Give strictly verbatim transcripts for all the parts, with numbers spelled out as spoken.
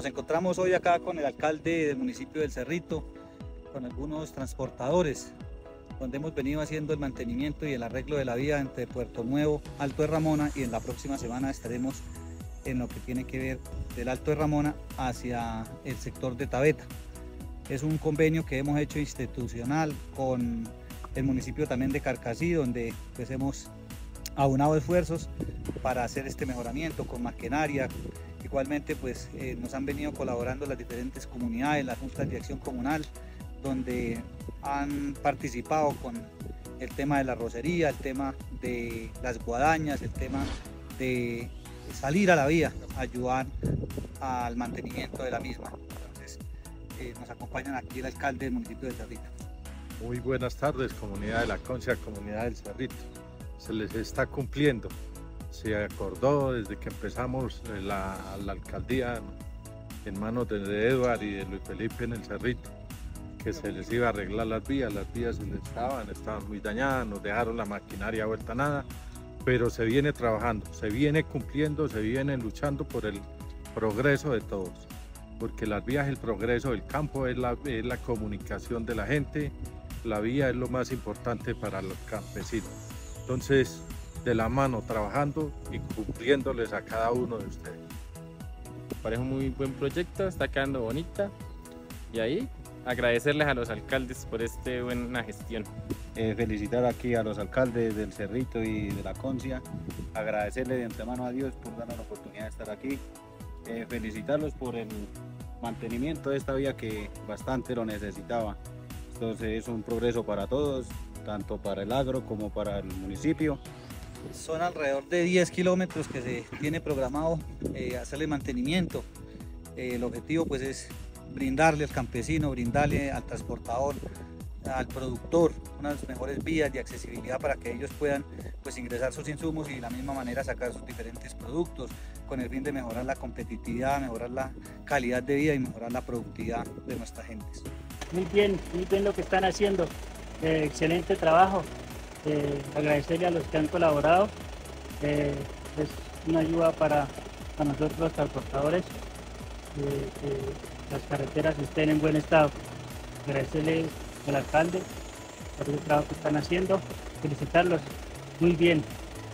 Nos encontramos hoy acá con el alcalde del municipio del Cerrito, con algunos transportadores, donde hemos venido haciendo el mantenimiento y el arreglo de la vía entre Puerto Nuevo, Alto de Ramona, y en la próxima semana estaremos en lo que tiene que ver del Alto de Ramona hacia el sector de Tabeta. Es un convenio que hemos hecho institucional con el municipio también de Carcassí, donde pues hemos aunado esfuerzos para hacer este mejoramiento con maquinaria. Igualmente pues eh, nos han venido colaborando las diferentes comunidades, las juntas de acción comunal, donde han participado con el tema de la rocería, el tema de las guadañas, el tema de salir a la vía, ayudar al mantenimiento de la misma. Entonces eh, nos acompañan aquí el alcalde del municipio de Cerrito. Muy buenas tardes, comunidad de la Concia, comunidad del Cerrito. Se les está cumpliendo. Se acordó desde que empezamos la, la alcaldía en manos de Eduard y de Luis Felipe en el Cerrito, que se les iba a arreglar las vías. Las vías se les estaban, estaban muy dañadas, nos dejaron la maquinaria vuelta a nada, pero se viene trabajando, se viene cumpliendo, se viene luchando por el progreso de todos, porque las vías, el progreso del campo es la, es la comunicación de la gente. La vía es lo más importante para los campesinos. Entonces, de la mano, trabajando y cumpliéndoles a cada uno de ustedes. Parece un muy buen proyecto, está quedando bonita. Y ahí, agradecerles a los alcaldes por esta buena gestión. Eh, felicitar aquí a los alcaldes del Cerrito y de la Concia, agradecerle de antemano a Dios por darnos la oportunidad de estar aquí, eh, felicitarlos por el mantenimiento de esta vía que bastante lo necesitaba. Entonces es un progreso para todos, tanto para el agro como para el municipio. Son alrededor de diez kilómetros que se tiene programado eh, hacerle mantenimiento. Eh, el objetivo pues es brindarle al campesino, brindarle al transportador, al productor unas mejores vías de accesibilidad para que ellos puedan pues ingresar sus insumos y de la misma manera sacar sus diferentes productos, con el fin de mejorar la competitividad, mejorar la calidad de vida y mejorar la productividad de nuestras gentes. Muy bien, muy bien lo que están haciendo, eh, excelente trabajo, eh, agradecerle a los que han colaborado, eh, es una ayuda para, para nosotros los transportadores, eh, que las carreteras estén en buen estado. Agradecerle al alcalde por el trabajo que están haciendo, felicitarlos, muy bien.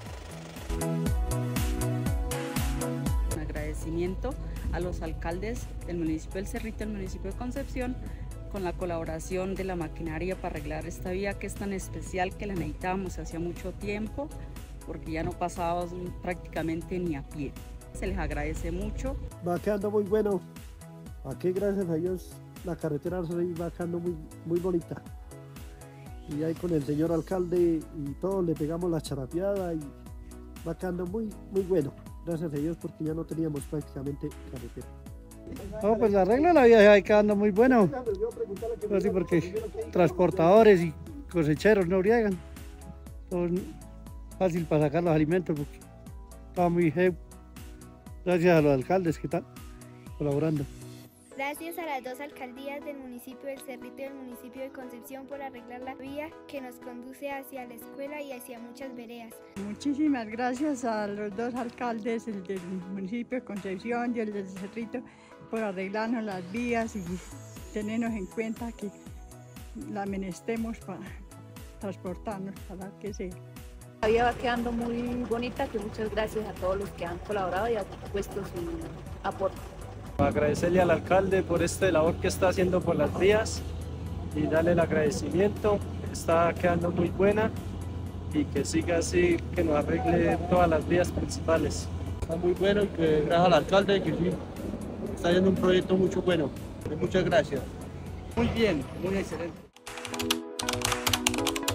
Un agradecimiento a los alcaldes del municipio del Cerrito, del municipio de Concepción, con la colaboración de la maquinaria para arreglar esta vía que es tan especial, que la necesitábamos hacía mucho tiempo, porque ya no pasábamos prácticamente ni a pie. Se les agradece mucho. Va quedando muy bueno. Aquí, gracias a Dios, la carretera va quedando muy, muy bonita. Y ahí con el señor alcalde y todos le pegamos la charapeada y va quedando muy, muy bueno. Gracias a Dios, porque ya no teníamos prácticamente carretera. No, pues la regla de la vida va quedando muy bueno. Pues sí, porque transportadores y cosecheros no briegan. Es fácil para sacar los alimentos porque estaba muy heavy. Gracias a los alcaldes que están colaborando. Gracias a las dos alcaldías del municipio del Cerrito y del municipio de Concepción por arreglar la vía que nos conduce hacia la escuela y hacia muchas veredas. Muchísimas gracias a los dos alcaldes, el del municipio de Concepción y el del Cerrito, por arreglarnos las vías y tenernos en cuenta que la menestemos para transportarnos, para que sea. La vía va quedando muy bonita, que muchas gracias a todos los que han colaborado y han puesto su aporte. Agradecerle al alcalde por esta labor que está haciendo por las vías y darle el agradecimiento. Está quedando muy buena y que siga así, que nos arregle todas las vías principales. Está muy bueno y que gracias al alcalde que sí, está haciendo un proyecto mucho bueno. Muchas gracias. Muy bien, muy excelente.